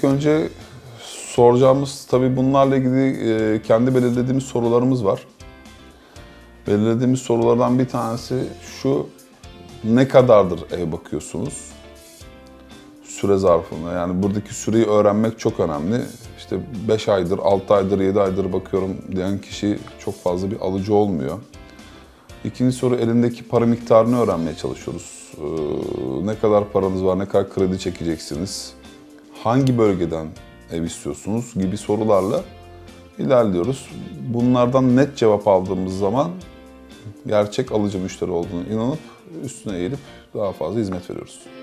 İlk önce soracağımız, tabii bunlarla ilgili kendi belirlediğimiz sorularımız var. Belirlediğimiz sorulardan bir tanesi şu: ne kadardır ev bakıyorsunuz? Süre zarfında. Yani buradaki süreyi öğrenmek çok önemli. İşte 5 aydır, 6 aydır, 7 aydır bakıyorum diyen kişi çok fazla bir alıcı olmuyor. İkinci soru, elindeki para miktarını öğrenmeye çalışıyoruz. Ne kadar paranız var, ne kadar kredi çekeceksiniz, hangi bölgeden ev istiyorsunuz gibi sorularla ilerliyoruz. Bunlardan net cevap aldığımız zaman gerçek alıcı müşteri olduğunu inanıp üstüne eğilip daha fazla hizmet veriyoruz.